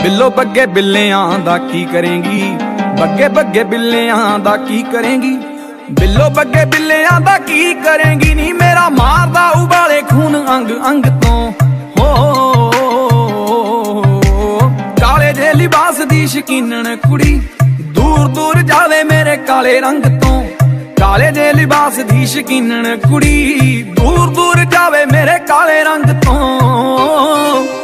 बिल्लो बग्गे बिल्लियां दा की करेंगी, बग्गे बग्गे बिल्लियां दा की करेंगी, बिल्लो बग्गे बिल्लियां दा की करेंगी नी मेरा मारदा उबाले खून अंग अंग तो। हो काले जे लिबास दी शकीनन कुड़ी दूर दूर जावे मेरे काले रंग तो। काले जे लिबास दी शकीनन कुड़ी दूर दूर जावे मेरे काले रंग तो।